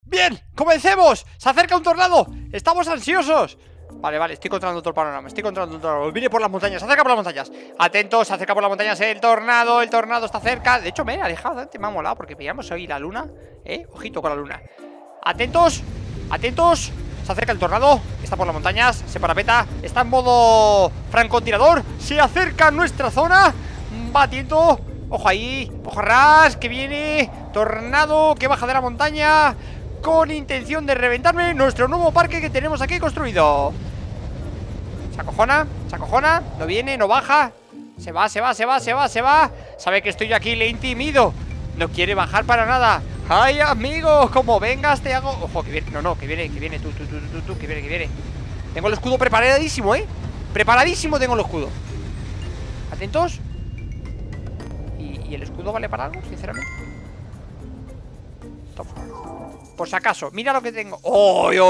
¡Bien! ¡Comencemos! ¡Se acerca un tornado! ¡Estamos ansiosos! Vale, estoy controlando todo el panorama. Estoy controlando todo el panorama. Viene por las montañas, se acerca por las montañas. Atentos, se acerca por las montañas el tornado está cerca. De hecho, me he alejado bastante, me ha molado porque veíamos hoy la luna. Ojito con la luna. Atentos, atentos. Se acerca el tornado, está por las montañas, se parapeta, está en modo francotirador. Se acerca a nuestra zona. Va atento. Ojo ahí, ojo ras, que viene. Tornado que baja de la montaña con intención de reventarme nuestro nuevo parque que tenemos aquí construido. Se acojona, no viene, no baja. Se va. Sabe que estoy aquí, le intimido. No quiere bajar para nada. ¡Ay, amigo! Como vengas te hago... Ojo, que viene, que viene, tú, que viene. Tengo el escudo preparadísimo, preparadísimo tengo el escudo. Atentos. ¿Y el escudo vale para algo, sinceramente? Toma. Por si acaso, mira lo que tengo. ¡Oy!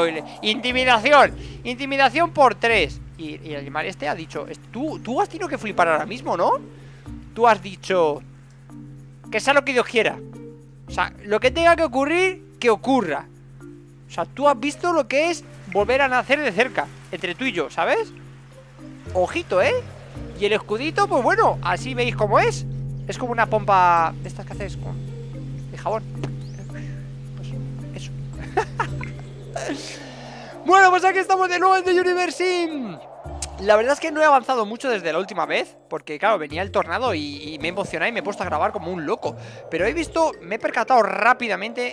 Intimidación por 3. Y el animal este ha dicho... Tú has tenido que flipar ahora mismo, ¿no? Tú has dicho... Que sea lo que Dios quiera. O sea, lo que tenga que ocurrir, que ocurra. O sea, tú has visto lo que es volver a nacer de cerca, entre tú y yo, ¿sabes? Ojito, Y el escudito, pues bueno, así veis cómo es. Es como una pompa de estas que haces con... de jabón. Pues eso. Bueno, pues aquí estamos de nuevo en The Universe Sim. La verdad es que no he avanzado mucho desde la última vez, porque claro, venía el tornado y me he emocionado y me he puesto a grabar como un loco. Pero me he percatado rápidamente.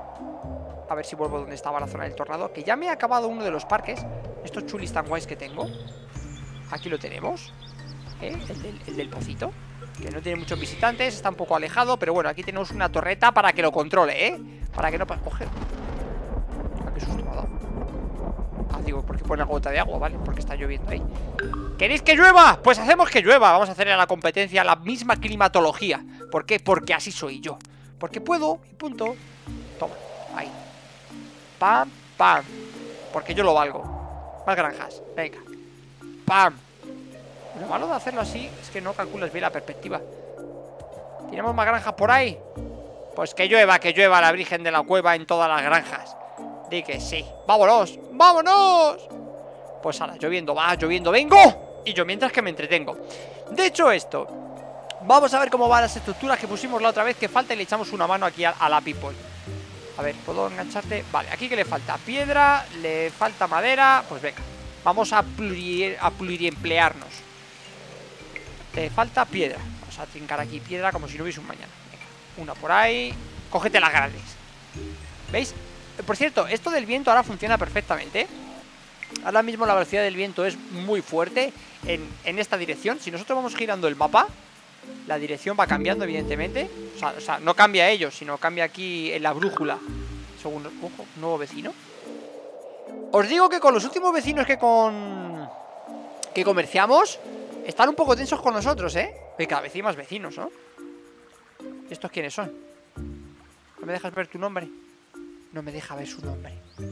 A ver si vuelvo donde estaba la zona del tornado, que ya me he acabado uno de los parques. Estos chulis tan guays que tengo. Aquí lo tenemos, el del pocito, que no tiene muchos visitantes, está un poco alejado. Pero bueno, aquí tenemos una torreta para que lo controle, para que no pase. Coge. Qué susto me ha dado. Digo, porque pone una gota de agua, ¿vale? Porque está lloviendo ahí. ¿Queréis que llueva? Pues hacemos que llueva. Vamos a hacer a la competencia la misma climatología. ¿Por qué? Porque así soy yo. Porque puedo y punto. Toma, ahí. Pam, pam. Porque yo lo valgo. Más granjas, venga. Pam. Lo malo de hacerlo así es que no calculas bien la perspectiva. ¿Tenemos más granjas por ahí? Pues que llueva la Virgen de la Cueva en todas las granjas. Di que sí. ¡Vámonos! ¡Vámonos! Pues ahora, lloviendo, vengo. Y yo mientras que me entretengo. De hecho esto, vamos a ver cómo van las estructuras que pusimos la otra vez. Que falta y le echamos una mano aquí a la people. A ver, ¿puedo engancharte? Vale, aquí que le falta piedra, le falta madera. Pues venga, vamos a pluriemplearnos. Te falta piedra. Vamos a trincar aquí piedra como si no hubiese un mañana. Venga, una por ahí. Cógete las grandes. ¿Veis? Por cierto, esto del viento ahora funciona perfectamente. Ahora mismo la velocidad del viento es muy fuerte en esta dirección. Si nosotros vamos girando el mapa, la dirección va cambiando, evidentemente. O sea, no cambia ello, sino cambia aquí en la brújula. Segundo, ojo, nuevo vecino. Os digo que con los últimos vecinos que comerciamos, están un poco tensos con nosotros, Porque cada vez hay más vecinos, ¿no? ¿Estos quiénes son? ¿No me dejas ver tu nombre? No me deja ver su nombre.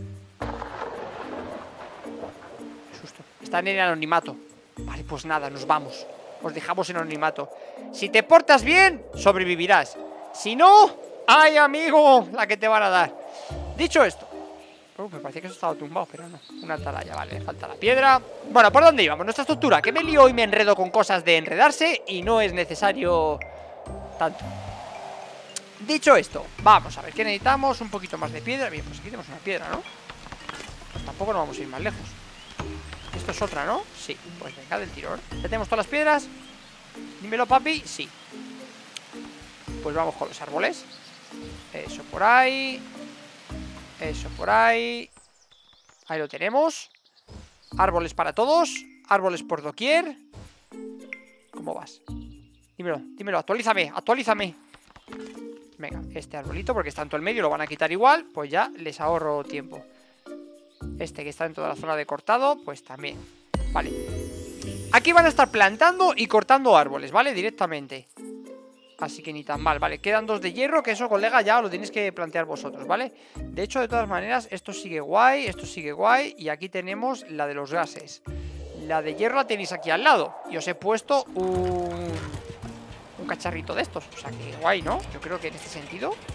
Qué susto. Están en el anonimato. Vale, pues nada, nos vamos. Os dejamos en anonimato. Si te portas bien, sobrevivirás. Si no, ¡ay, amigo! La que te van a dar. Dicho esto, me parecía que eso estaba tumbado, pero no. Una atalaya, vale, le falta la piedra. Bueno, ¿por dónde íbamos? Nuestra estructura, que me lío y me enredo con cosas de enredarse. Y no es necesario tanto. Dicho esto, vamos a ver qué necesitamos. Un poquito más de piedra. Bien, pues aquí tenemos una piedra, ¿no? Pues tampoco nos vamos a ir más lejos. Esto es otra, ¿no? Sí, pues venga, del tirón. ¿Ya tenemos todas las piedras? Dímelo, papi, sí. Pues vamos con los árboles. Eso por ahí. Eso por ahí. Ahí lo tenemos. Árboles para todos. Árboles por doquier. ¿Cómo vas? Dímelo, actualízame. Venga, este arbolito, porque está en todo el medio, lo van a quitar igual. Pues ya les ahorro tiempo. Este que está en toda la zona de cortado, pues también. Vale. Aquí van a estar plantando y cortando árboles, ¿vale? Directamente. Así que ni tan mal, ¿vale? Quedan 2 de hierro, que eso, colega, ya lo tenéis que plantear vosotros, ¿vale? De hecho, de todas maneras, esto sigue guay, y aquí tenemos la de los gases. La de hierro la tenéis aquí al lado. Y os he puesto un cacharrito de estos. O sea que guay, ¿no? Yo creo que en este sentido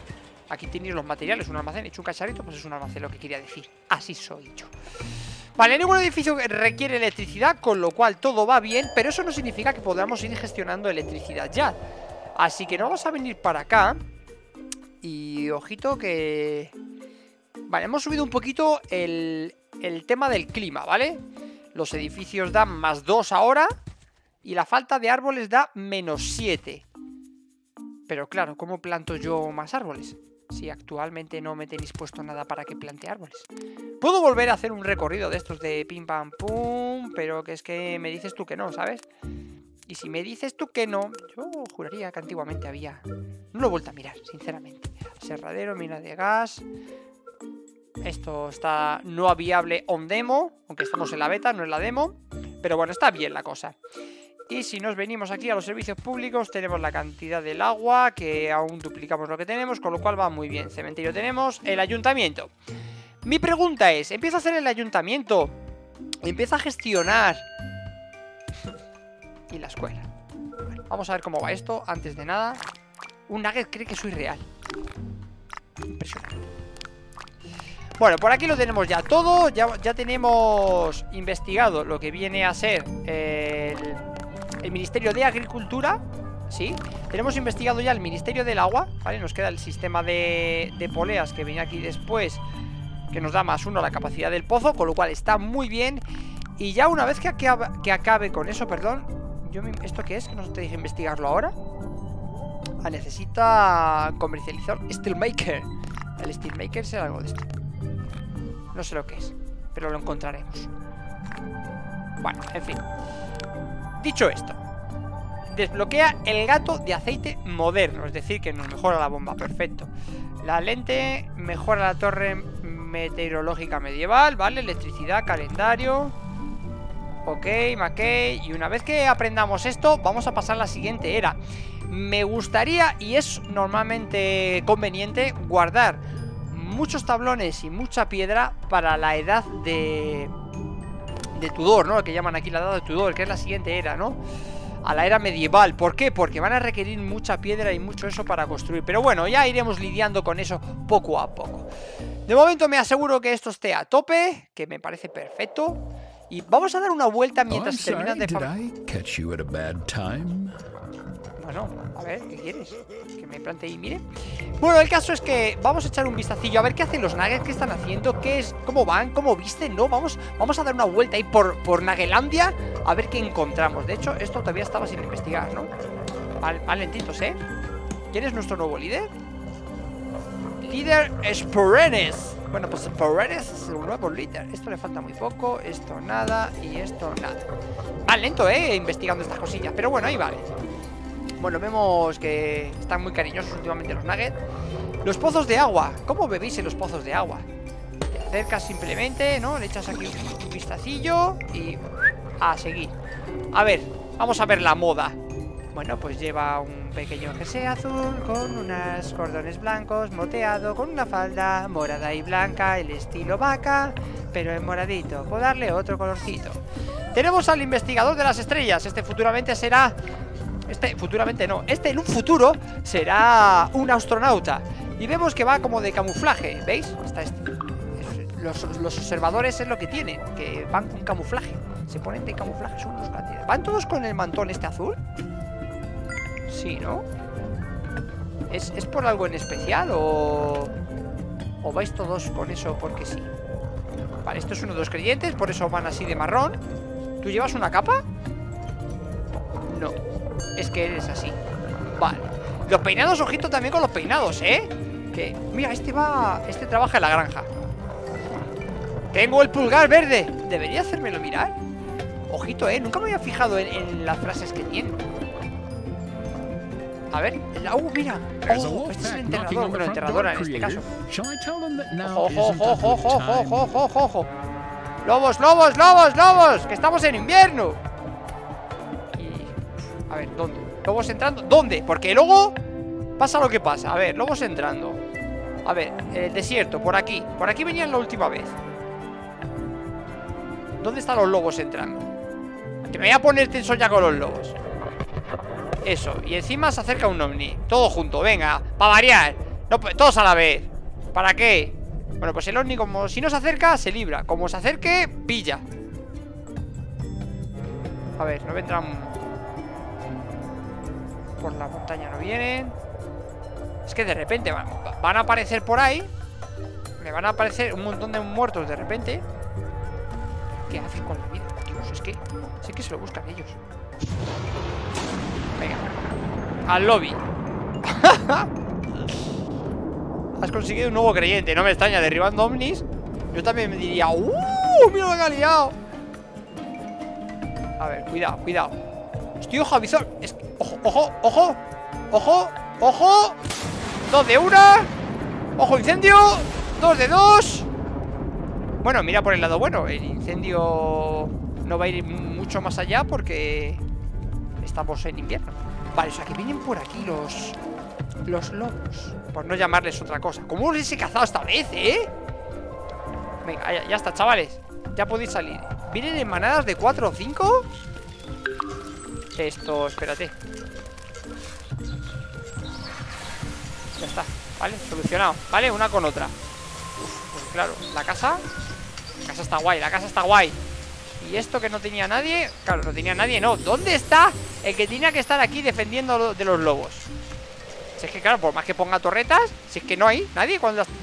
Aquí tenéis los materiales, un almacén. He hecho un cacharrito, pues es un almacén lo que quería decir. Así soy yo. Vale, ningún edificio requiere electricidad, con lo cual todo va bien, pero eso no significa que podamos ir gestionando electricidad ya. Así que no vamos a venir para acá. Y ojito que... Vale, hemos subido un poquito el tema del clima, ¿vale? Los edificios dan +2 ahora y la falta de árboles da -7. Pero claro, ¿cómo planto yo más árboles? Si actualmente no me tenéis puesto nada para que plante árboles. Puedo volver a hacer un recorrido de estos de pim pam pum, pero que es que me dices tú que no, ¿sabes? Y si me dices tú que no, yo juraría que antiguamente había... No lo he vuelto a mirar, sinceramente. Aserradero, mina de gas... Esto está no viable on demo, aunque estamos en la beta, no en la demo. Pero bueno, está bien la cosa. Y si nos venimos aquí a los servicios públicos, tenemos la cantidad del agua, que aún duplicamos lo que tenemos, con lo cual va muy bien. Cementerio tenemos, el ayuntamiento. Mi pregunta es, ¿empieza a hacer el ayuntamiento? ¿Empieza a gestionar? Y la escuela. Bueno, vamos a ver cómo va esto, antes de nada. Un nugget cree que soy real. Impresionante. Bueno, por aquí lo tenemos ya todo. Ya tenemos investigado lo que viene a ser el Ministerio de Agricultura. Sí, tenemos investigado ya el Ministerio del Agua, ¿vale? Nos queda el sistema de poleas que viene aquí después, que nos da +1 la capacidad del pozo, con lo cual está muy bien. Y ya una vez que acabe con eso, perdón, ¿esto qué es? Que no te dije investigarlo ahora. Necesita comercializar Steelmaker. El Steelmaker será algo de esto. No sé lo que es, pero lo encontraremos. Bueno, en fin. Dicho esto, desbloquea el gato de aceite moderno, es decir, que nos mejora la bomba, perfecto. La lente mejora la torre meteorológica medieval, ¿vale? Electricidad, calendario. Ok, Mackey. Y una vez que aprendamos esto, vamos a pasar a la siguiente era. Me gustaría, y es normalmente conveniente, guardar muchos tablones y mucha piedra para la edad de Tudor, ¿no? Lo que llaman aquí la edad de Tudor, que es la siguiente era, ¿no? A la era medieval. ¿Por qué? Porque van a requerir mucha piedra y mucho eso para construir. Pero bueno, ya iremos lidiando con eso poco a poco. De momento me aseguro que esto esté a tope, que me parece perfecto. Y vamos a dar una vuelta mientras terminan de Bueno, a ver, ¿qué quieres? Que me plante y mire. Bueno, el caso es que vamos a echar un vistacillo a ver qué hacen los nuggets, qué están haciendo, qué es, cómo van, cómo visten, ¿no? Vamos a dar una vuelta ahí por Nuggelandia a ver qué encontramos. De hecho, esto todavía estaba sin investigar, ¿no? Van lentitos, ¿eh? ¿Quién es nuestro nuevo líder? Líder Sporenes. Bueno, pues Sporenes es el nuevo líder. Esto le falta muy poco, esto nada y esto nada. Van lento, investigando estas cosillas, pero bueno, ahí vale. Bueno, vemos que están muy cariñosos últimamente los nuggets. Los pozos de agua. ¿Cómo bebéis en los pozos de agua? Te acercas simplemente, ¿no? Le echas aquí un vistacillo y a seguir. A ver, vamos a ver la moda. Bueno, pues lleva un pequeño jersey azul con unos cordones blancos, moteado, con una falda morada y blanca, el estilo vaca, pero en moradito. Puedo darle otro colorcito. Tenemos al investigador de las estrellas. Futuramente será... futuramente no, en un futuro será un astronauta. Y vemos que va como de camuflaje, ¿veis? Está los observadores es lo que tienen, que van con camuflaje. Se ponen de camuflaje, son unos cantidades. ¿Van todos con el mantón azul? Sí, ¿no? ¿Es por algo en especial o vais todos con eso porque sí? Vale, esto es uno de los creyentes, por eso van así de marrón. ¿Tú llevas una capa? No. Es que eres así. Vale. Los peinados, ojito también con los peinados, ¿eh? Que, mira, este trabaja en la granja. Tengo el pulgar verde. ¿Debería hacérmelo mirar? Ojito, nunca me había fijado en las frases que tiene. A ver, mira. Este es el enterrador, bueno, enterradora en este caso. Ojo, ojo, ojo, ojo, ojo, ojo, ojo. Lobos, lobos, lobos, lobos, que estamos en invierno. A ver, ¿dónde? ¿Lobos entrando? ¿Dónde? Porque luego pasa lo que pasa. A ver, lobos entrando. A ver, el desierto, por aquí. Por aquí venían la última vez. ¿Dónde están los lobos entrando? Que me voy a poner tenso ya con los lobos. Eso, y encima se acerca un ovni. Todo junto, venga, para variar. No, pues todos a la vez. ¿Para qué? Bueno, pues el ovni, como si no se acerca, se libra. Como se acerque, pilla. A ver, no vendrán. Por la montaña no vienen. Es que de repente van a aparecer por ahí. Me van a aparecer un montón de muertos de repente. ¿Qué hacen con la vida? Dios, es que sí que se lo buscan ellos. Venga, al lobby. Has conseguido un nuevo creyente. No me extraña, derribando ovnis. Yo también me diría, mira lo que ha liado. A ver, cuidado, cuidado. Estoy ojo a visor. Ojo, ojo, ojo. Ojo, ojo. 2 de 1. Ojo, incendio. 2 de 2. Bueno, mira por el lado bueno. El incendio no va a ir mucho más allá porque estamos en invierno. Vale, o sea que vienen por aquí los lobos, por no llamarles otra cosa. ¿Cómo les he cazado esta vez, Venga, ya está, chavales. Ya podéis salir. ¿Vienen en manadas de 4 o 5? Esto, espérate. Ya está, vale, solucionado. Vale, una con otra. Pues claro, la casa está guay, la casa está guay. Y esto que no tenía nadie. Claro, no tenía nadie, no. ¿Dónde está el que tenía que estar aquí defendiendo de los lobos? Si es que claro, por más que ponga torretas, si es que no hay nadie cuando las...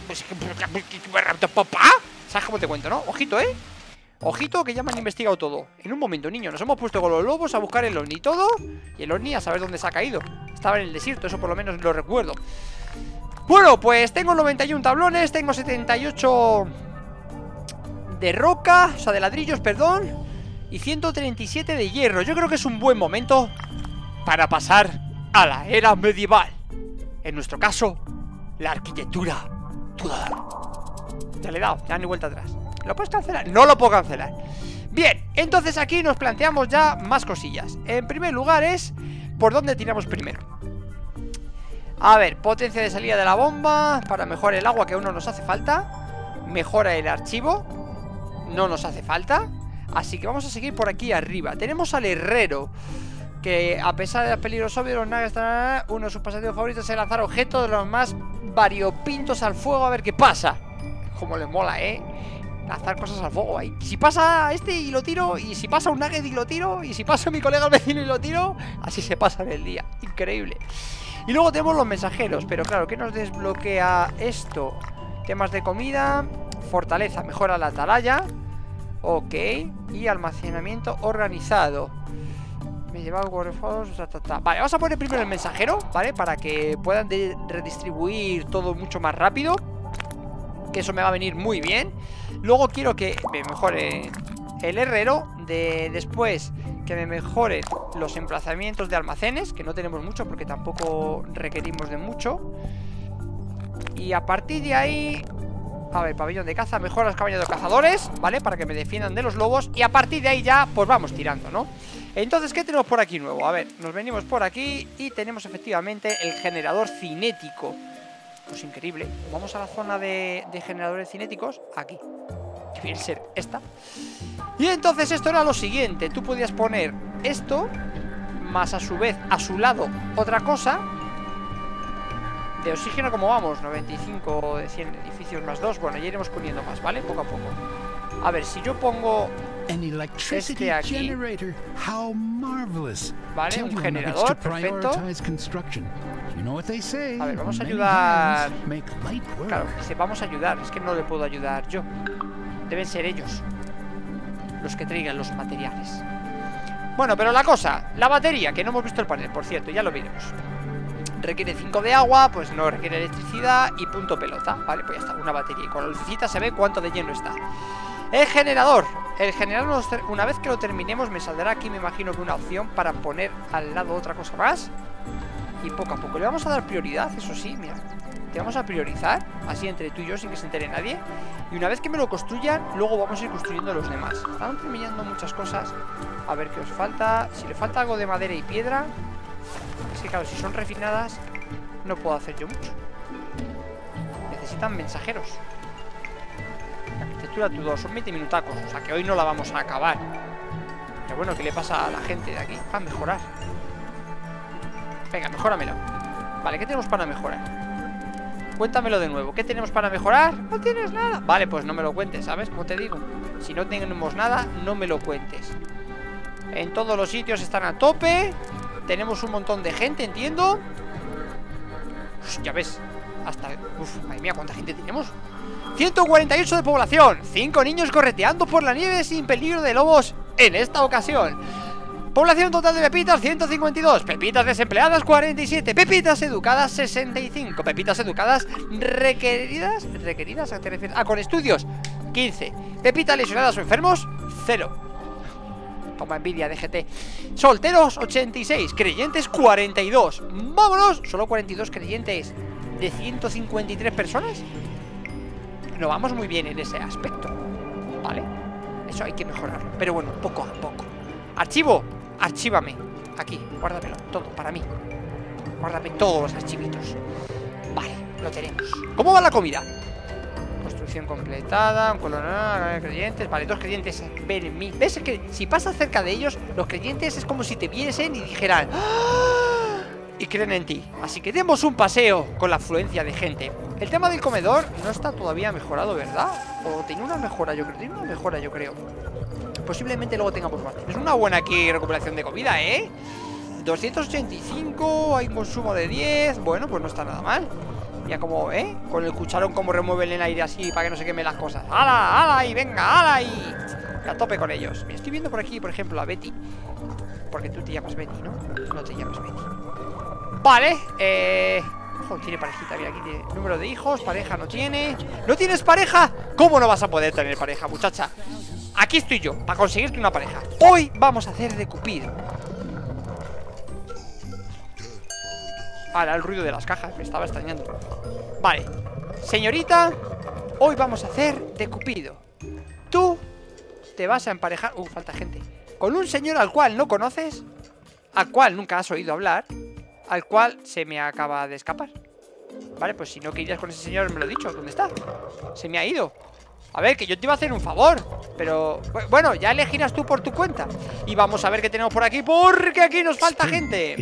¿Sabes cómo te cuento, no? Ojito, Ojito que ya me han investigado todo. En un momento, niño, nos hemos puesto con los lobos a buscar el ovni y todo. Y el ovni a saber dónde se ha caído. Estaba en el desierto, eso por lo menos lo recuerdo. Bueno, pues tengo 91 tablones. Tengo 78 de roca, o sea, de ladrillos, perdón. Y 137 de hierro. Yo creo que es un buen momento para pasar a la era medieval. En nuestro caso, la arquitectura Tudor. Ya le he dado, ya ni vuelta atrás. ¿Lo puedes cancelar? No lo puedo cancelar. Bien, entonces aquí nos planteamos ya más cosillas. En primer lugar es por dónde tiramos primero. A ver, potencia de salida de la bomba para mejorar el agua, que aún no nos hace falta. Mejora el archivo, no nos hace falta. Así que vamos a seguir por aquí arriba. Tenemos al herrero, que a pesar de los peligros obvios, los naves, uno de sus pasatiempos favoritos es lanzar objetos de los más variopintos al fuego a ver qué pasa. Como les mola, lanzar cosas al fuego ahí. Si pasa este y lo tiro, y si pasa un nugget y lo tiro, y si pasa mi colega el vecino y lo tiro, así se pasa en el día. Increíble. Y luego tenemos los mensajeros, pero claro, ¿qué nos desbloquea esto? Temas de comida, fortaleza, mejora la atalaya. Ok, y almacenamiento organizado. Me lleva algo. Vale, vamos a poner primero el mensajero, ¿vale? Para que puedan redistribuir todo mucho más rápido, que eso me va a venir muy bien. Luego quiero que me mejore el herrero. Después que me mejoren los emplazamientos de almacenes, que no tenemos mucho porque tampoco requerimos de mucho. Y a partir de ahí, a ver, pabellón de caza, mejora las cabañas de los cazadores, ¿vale? Para que me defiendan de los lobos. Y a partir de ahí ya, pues vamos tirando, ¿no? Entonces, ¿qué tenemos por aquí nuevo? A ver, nos venimos por aquí y tenemos efectivamente el generador cinético. Pues increíble. Vamos a la zona de generadores cinéticos. Aquí, que viene a ser esta. Y entonces esto era lo siguiente. Tú podías poner esto, más a su vez, a su lado, otra cosa. De oxígeno, ¿cómo vamos? 95 de 100 edificios más 2. Bueno, ya iremos poniendo más, ¿vale? Poco a poco. A ver, si yo pongo este aquí, vale, un generador, perfecto. A ver, vamos a ayudar. Claro, vamos a ayudar. Es que no le puedo ayudar yo. Deben ser ellos los que traigan los materiales. Bueno, pero la cosa, la batería, que no hemos visto el panel, por cierto, ya lo veremos. Requiere 5 de agua, pues no requiere electricidad y punto pelota. Vale, pues ya está, una batería. Y con la lucecita se ve cuánto de lleno está. El generador. El generador, una vez que lo terminemos, me saldrá aquí, me imagino, que una opción para poner al lado otra cosa más. Y poco a poco le vamos a dar prioridad, eso sí, mira. Te vamos a priorizar, así entre tú y yo, sin que se entere nadie. Y una vez que me lo construyan, luego vamos a ir construyendo los demás. Están terminando muchas cosas. A ver qué os falta. Si le falta algo de madera y piedra. Es que claro, si son refinadas, no puedo hacer yo mucho. Necesitan mensajeros. Arquitectura Tudor, son 20 minutacos. O sea que hoy no la vamos a acabar. Pero bueno, ¿qué le pasa a la gente de aquí? Para mejorar. Venga, mejóramelo. Vale, ¿qué tenemos para mejorar? Cuéntamelo de nuevo. ¿Qué tenemos para mejorar? No tienes nada. Vale, pues no me lo cuentes, ¿sabes? Como te digo, si no tenemos nada, no me lo cuentes. En todos los sitios están a tope. Tenemos un montón de gente, entiendo. Uf, ya ves. Hasta... Uf, madre mía, ¿cuánta gente tenemos? 148 de población. 5 niños correteando por la nieve sin peligro de lobos en esta ocasión. Población total de pepitas, 152. Pepitas desempleadas, 47. Pepitas educadas, 65. Pepitas educadas requeridas. ¿Requeridas? ¿A qué te refieres? Ah, con estudios, 15. Pepitas lesionadas o enfermos, 0. Toma envidia de GT. Solteros, 86. Creyentes, 42. ¡Vámonos! Solo 42 creyentes de 153 personas. No vamos muy bien en ese aspecto, ¿vale? Eso hay que mejorarlo. Pero bueno, poco a poco. Archivo, archívame. Aquí, guárdamelo, todo, para mí. Guárdame todos los archivitos. Vale, lo tenemos. ¿Cómo va la comida? Construcción completada, un colonel, creyentes. Vale, 2 creyentes ven en mí. ¿Ves? Que si pasas cerca de ellos, los creyentes es como si te viesen y dijeran ¡ah! Y creen en ti. Así que demos un paseo con la afluencia de gente. El tema del comedor no está todavía mejorado, ¿verdad? O tenía una mejora, yo creo. Tiene una mejora, yo creo. Posiblemente luego tengamos más. Es una buena aquí recuperación de comida, ¿eh? 285, hay consumo de 10. Bueno, pues no está nada mal. Ya como, con el cucharón como remueven el aire así para que no se quemen las cosas. ¡Hala, hala! Y venga, hala y a tope con ellos. Me estoy viendo por aquí, por ejemplo, a Betty. Porque tú te llamas Betty, ¿no? No te llamas Betty. Vale, ojo, tiene parejita, mira, aquí tiene número de hijos. Pareja no tiene. ¿No tienes pareja? ¿Cómo no vas a poder tener pareja, muchacha? Aquí estoy yo, para conseguirte una pareja. Hoy vamos a hacer de Cupido. Ahora el ruido de las cajas, me estaba extrañando. Vale, señorita, hoy vamos a hacer de Cupido. Tú te vas a emparejar, falta gente, con un señor al cual no conoces, al cual nunca has oído hablar, al cual se me acaba de escapar. Vale, pues si no querías con ese señor, me lo he dicho. ¿Dónde está? Se me ha ido. A ver, que yo te iba a hacer un favor, pero bueno, ya elegirás tú por tu cuenta. Y vamos a ver qué tenemos por aquí, porque aquí nos falta gente.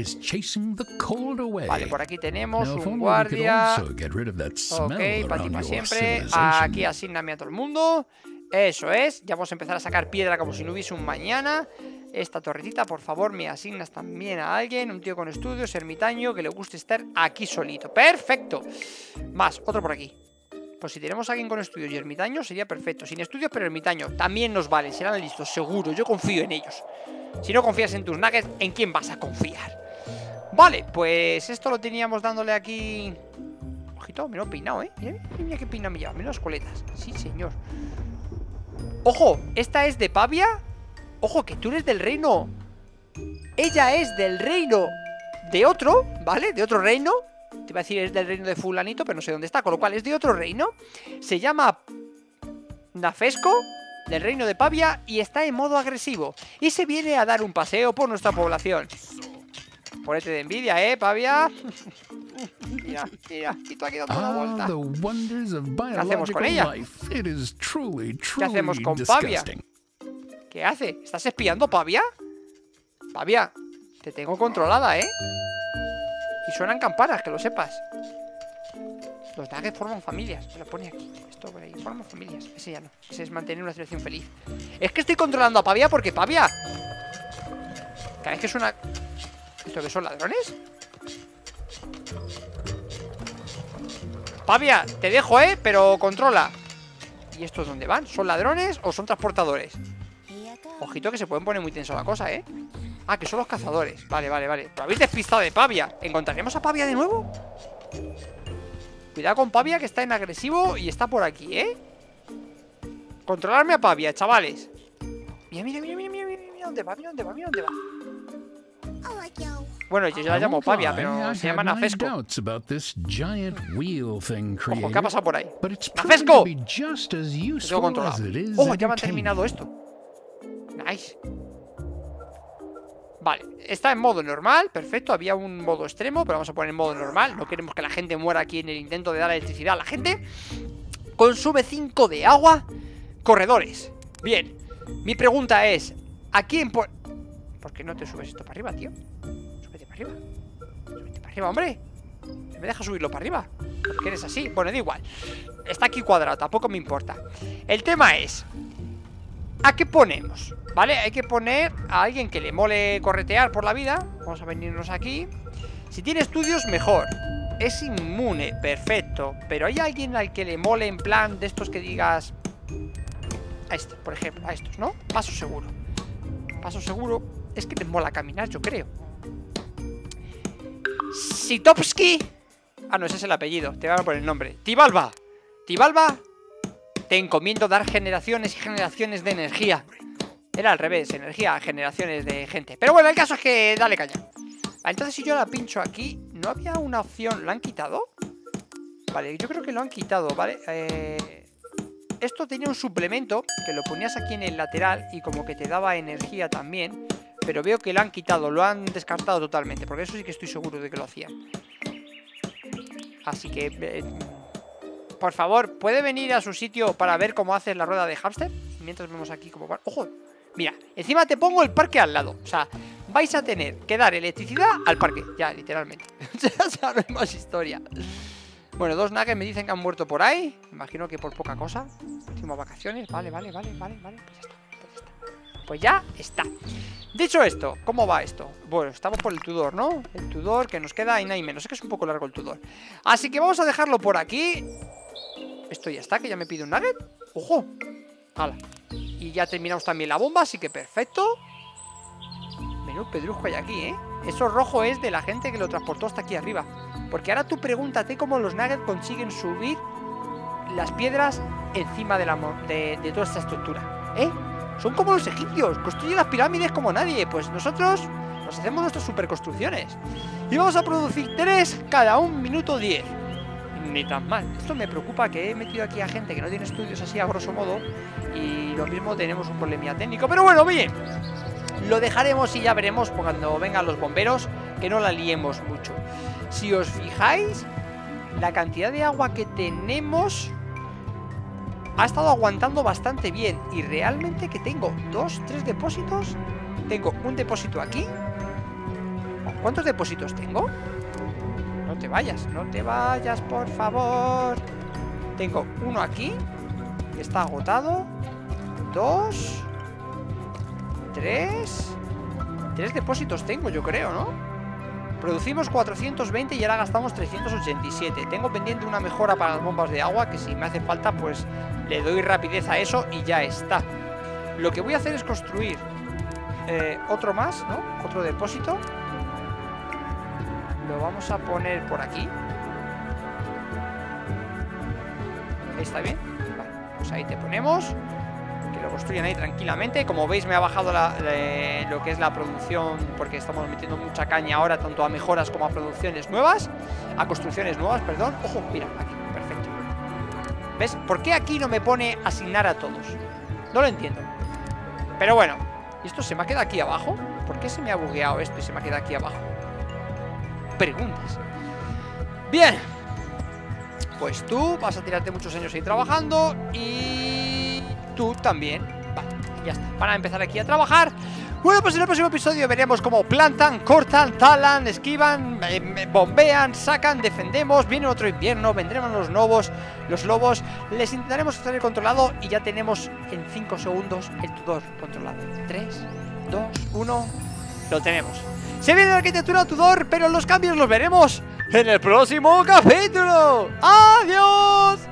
Vale, por aquí tenemos un guardia. Ok, para ti para siempre. Aquí asígname a todo el mundo. Eso es, ya vamos a empezar a sacar piedra como si no hubiese un mañana. Esta torretita, por favor, me asignas también a alguien. Un tío con estudios, ermitaño, que le guste estar aquí solito. ¡Perfecto! Más, otro por aquí. Pues si tenemos a alguien con estudios y ermitaño, sería perfecto. Sin estudios, pero ermitaño, también nos vale. Serán listos, seguro, yo confío en ellos. Si no confías en tus nuggets, ¿en quién vas a confiar? Vale, pues esto lo teníamos dándole aquí. Ojito, menos peinado, Mira, mira qué peinado me lleva, menos coletas. Sí, señor. Ojo, esta es de Pavia. Ojo, que tú eres del reino. Ella es del reino de otro, ¿vale? De otro reino. Te iba a decir es del reino de fulanito, pero no sé dónde está. Con lo cual es de otro reino. Se llama Nafesco, del reino de Pavia, y está en modo agresivo. Y se viene a dar un paseo por nuestra población. Ponete de envidia, Pavia. Mira, mira, y tú aquí dando una vuelta. ¿Qué hacemos con ella? ¿Qué hacemos con Pavia? ¿Qué hace? ¿Estás espiando, Pavia? Pavia, te tengo controlada, Y suenan campanas, que lo sepas. Los nuggets forman familias. Me lo pone aquí. Esto por ahí. Forman familias. Ese ya no. Ese es mantener una situación feliz. Es que estoy controlando a Pavia porque Pavia, cada vez que suena... ¿Esto que son ladrones? Pavia, te dejo, pero controla. ¿Y estos dónde van? ¿Son ladrones o son transportadores? Ojito que se pueden poner muy tenso la cosa, Ah, que son los cazadores. Vale, vale, vale. Pero habéis despistado de Pavia. ¿Encontraremos a Pavia de nuevo? Cuidado con Pavia, que está en agresivo y está por aquí, Controlarme a Pavia, chavales. Mira, mira, mira, mira, mira, mira dónde va, mira dónde va, mira dónde va. Bueno, yo ya la llamo Pavia, pero se llama Nafesco. Ojo, ¿qué ha pasado por ahí? ¡Nafesco! Lo tengo controlado. ¡Oh, ya me han terminado esto! Nice. Vale, está en modo normal, perfecto. Había un modo extremo, pero vamos a poner en modo normal. No queremos que la gente muera aquí en el intento de dar electricidad a la gente. Consume 5 de agua. Corredores. Bien, mi pregunta es, ¿a quién por qué no te subes esto para arriba, tío? Súbete para arriba. Súbete para arriba, hombre. ¿Me deja subirlo para arriba? Porque eres así. Bueno, da igual. Está aquí cuadrado, tampoco me importa. El tema es, ¿a qué ponemos? ¿Vale? Hay que poner a alguien que le mole corretear por la vida. Vamos a venirnos aquí. Si tiene estudios, mejor. Es inmune, perfecto. Pero hay alguien al que le mole en plan de estos que digas... A este, por ejemplo, a estos, ¿no? Paso seguro. Paso seguro. Es que te mola caminar, yo creo. Sitopsky. Ah, no, ese es el apellido. Te van a poner el nombre. Tibalba. Tibalba. Te encomiendo dar generaciones y generaciones de energía. Era al revés, energía, generaciones de gente. Pero bueno, el caso es que dale caña. Entonces si yo la pincho aquí, ¿no había una opción? ¿Lo han quitado? Vale, yo creo que lo han quitado, ¿vale? Esto tenía un suplemento que lo ponías aquí en el lateral y como que te daba energía también. Pero veo que lo han quitado, lo han descartado totalmente, porque eso sí que estoy seguro de que lo hacían. Así que... por favor, ¿puede venir a su sitio para ver cómo haces la rueda de hámster? Mientras vemos aquí cómo va. ¡Ojo! Mira, encima te pongo el parque al lado. O sea, vais a tener que dar electricidad al parque. Ya, literalmente. O sea, no hay más historia. Bueno, 2 nuggets me dicen que han muerto por ahí. Imagino que por poca cosa. Últimas vacaciones. Vale. Pues ya está. Dicho esto, ¿cómo va esto? Bueno, estamos por el Tudor, ¿no? El Tudor que nos queda y nada y menos. Es que es un poco largo el Tudor. Así que vamos a dejarlo por aquí. Esto ya está, que ya me pide un nugget. ¡Ojo! ¡Hala! Y ya terminamos también la bomba, así que perfecto. Menudo pedrusco hay aquí, ¿eh? Eso rojo es de la gente que lo transportó hasta aquí arriba. Porque ahora tú pregúntate cómo los nuggets consiguen subir las piedras encima de toda esta estructura, ¿eh? Son como los egipcios, construyen las pirámides como nadie. Pues nosotros nos hacemos nuestras superconstrucciones. Y vamos a producir 3 cada 1 minuto 10. Ni tan mal. Esto me preocupa, que he metido aquí a gente que no tiene estudios así a grosso modo. Y lo mismo tenemos un problemilla técnico. Pero bueno, bien, lo dejaremos y ya veremos cuando vengan los bomberos, que no la liemos mucho. Si os fijáis, la cantidad de agua que tenemos ha estado aguantando bastante bien. Y realmente que tengo 2, 3 depósitos. Tengo un depósito aquí. ¿Cuántos depósitos tengo? No te vayas, por favor. Tengo uno aquí, que está agotado. 2, 3. 3 depósitos tengo, yo creo, ¿no? Producimos 420 y ahora gastamos 387. Tengo pendiente una mejora para las bombas de agua, que si me hace falta, pues le doy rapidez a eso y ya está. Lo que voy a hacer es construir otro más, ¿no? Otro depósito. Lo vamos a poner por aquí. Ahí está bien. Vale, pues ahí te ponemos. Que lo construyan ahí tranquilamente. Como veis, me ha bajado lo que es la producción, porque estamos metiendo mucha caña ahora, tanto a mejoras como a producciones nuevas. A construcciones nuevas, perdón. Ojo, mira, aquí, perfecto. ¿Ves? ¿Por qué aquí no me pone asignar a todos? No lo entiendo. Pero bueno, ¿y esto se me ha quedado aquí abajo? ¿Por qué se me ha bugueado esto y se me ha quedado aquí abajo? Preguntas. Bien, pues tú vas a tirarte muchos años ahí trabajando. Y tú también. Vale, ya está, van a empezar aquí a trabajar. Bueno, pues en el próximo episodio veremos cómo plantan, cortan, talan, esquivan, bombean, sacan, defendemos. Viene otro invierno, vendrán los lobos. Les intentaremos hacer el controlado. Y ya tenemos en 5 segundos el Tudor controlado. 3, 2, 1. Lo tenemos. Se viene la arquitectura Tudor, pero los cambios los veremos en el próximo capítulo. ¡Adiós!